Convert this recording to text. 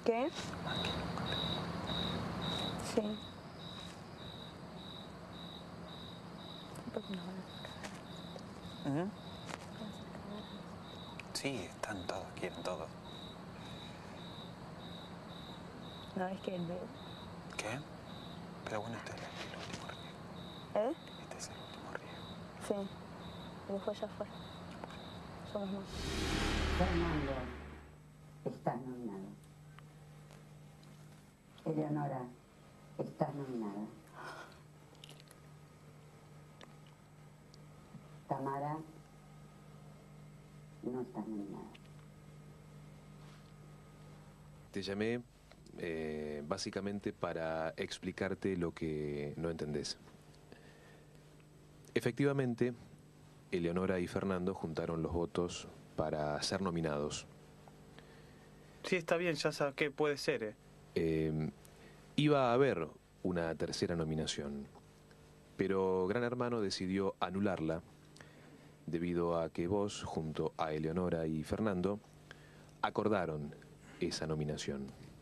¿Qué? Sí. Porque nos van a hacer cagar. Sí, están todos, quieren todos. No, es que... ¿Qué? Pero bueno, este es el último riego. ¿Eh? Este es el último riego. Sí. Y después ya fue. Somos más. Fernando, estás nominado. Eleonora, estás nominada. Tamara, no estás nominada. Te llamé básicamente para explicarte lo que no entendés. Efectivamente, Eleonora y Fernando juntaron los votos para ser nominados. Sí, está bien, ya sabes qué puede ser, Iba a haber una tercera nominación, pero Gran Hermano decidió anularla debido a que vos, junto a Eleonora y Fernando, acordaron esa nominación.